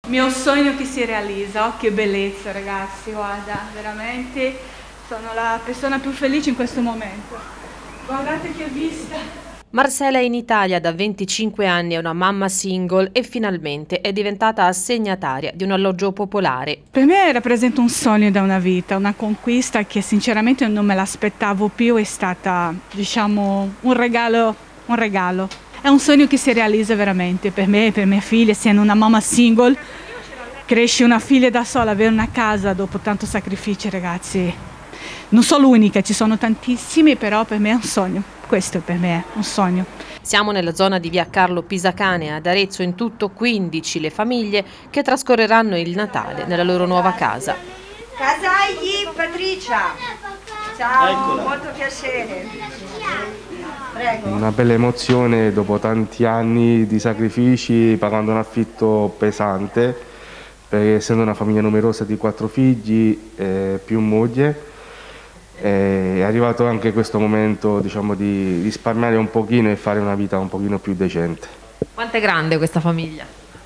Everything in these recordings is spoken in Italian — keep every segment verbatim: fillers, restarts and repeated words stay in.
Il mio sogno che si realizza, oh che bellezza ragazzi, guarda, veramente sono la persona più felice in questo momento. Guardate che vista! Marcela è in Italia da venticinque anni, è una mamma single e finalmente è diventata assegnataria di un alloggio popolare. Per me rappresenta un sogno da una vita, una conquista che sinceramente non me l'aspettavo più, è stata, diciamo, un regalo, un regalo. È un sogno che si realizza veramente per me e per mie figlie, essendo una mamma single, cresce una figlia da sola, avere una casa dopo tanto sacrificio, ragazzi. Non sono l'unica, ci sono tantissimi, però per me è un sogno. Questo per me è un sogno. Siamo nella zona di via Carlo Pisacane, ad Arezzo, in tutto quindici le famiglie che trascorreranno il Natale nella loro nuova casa. Casagli Patricia, ciao, eccola. Molto piacere. Prego. Una bella emozione dopo tanti anni di sacrifici, pagando un affitto pesante, perché essendo una famiglia numerosa di quattro figli eh, più moglie, è arrivato anche questo momento, diciamo, di risparmiare un pochino e fare una vita un pochino più decente. Quanto è grande questa famiglia?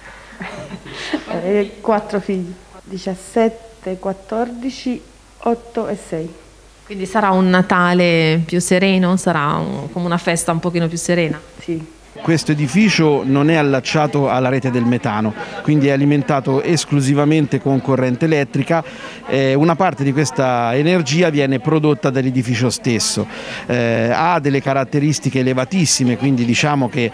Eh, quattro figli, diciassette, quattordici, otto e sei. Quindi sarà un Natale più sereno? Sarà un, come una festa un pochino più serena? Sì. Questo edificio non è allacciato alla rete del metano, quindi è alimentato esclusivamente con corrente elettrica. Eh, una parte di questa energia viene prodotta dall'edificio stesso. Eh, ha delle caratteristiche elevatissime, quindi diciamo che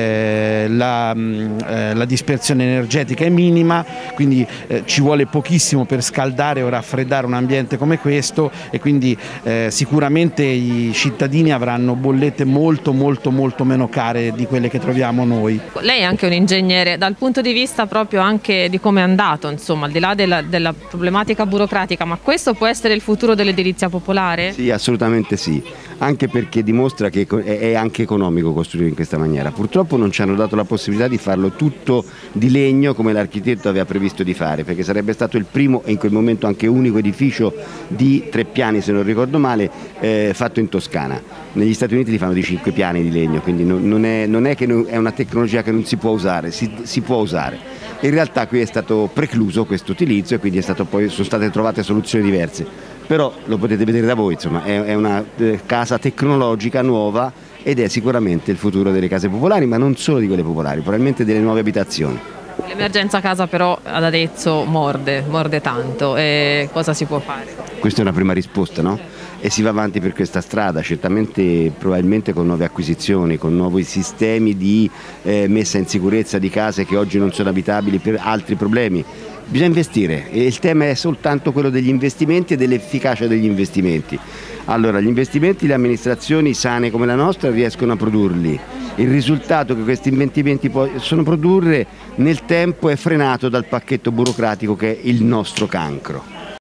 eh, la, eh, la dispersione energetica è minima, quindi eh, ci vuole pochissimo per scaldare o raffreddare un ambiente come questo, e quindi eh, sicuramente i cittadini avranno bollette molto molto molto meno care di quelle che troviamo noi. Lei è anche un ingegnere, dal punto di vista proprio anche di come è andato, insomma, al di là della, della problematica burocratica, ma questo può essere il futuro dell'edilizia popolare? Sì, assolutamente sì, anche perché dimostra che è anche economico costruire in questa maniera. Purtroppo non ci hanno dato la possibilità di farlo tutto di legno come l'architetto aveva previsto di fare, perché sarebbe stato il primo e in quel momento anche unico edificio di tre piani, se non ricordo male, eh, fatto in Toscana. Negli Stati Uniti li fanno di cinque piani di legno, quindi non è, non è che è una tecnologia che non si può usare, si, si può usare. In realtà qui è stato precluso questo utilizzo e quindi è stato poi, sono state trovate soluzioni diverse. Però lo potete vedere da voi, insomma, è, è una eh, casa tecnologica nuova ed è sicuramente il futuro delle case popolari, ma non solo di quelle popolari, probabilmente delle nuove abitazioni. L'emergenza casa però ad Arezzo morde, morde tanto, e cosa si può fare? Questa è una prima risposta, no? E si va avanti per questa strada, certamente probabilmente con nuove acquisizioni, con nuovi sistemi di eh, messa in sicurezza di case che oggi non sono abitabili per altri problemi. Bisogna investire e il tema è soltanto quello degli investimenti e dell'efficacia degli investimenti. Allora, gli investimenti le amministrazioni sane come la nostra riescono a produrli. Il risultato che questi investimenti possono produrre nel tempo è frenato dal pacchetto burocratico che è il nostro cancro.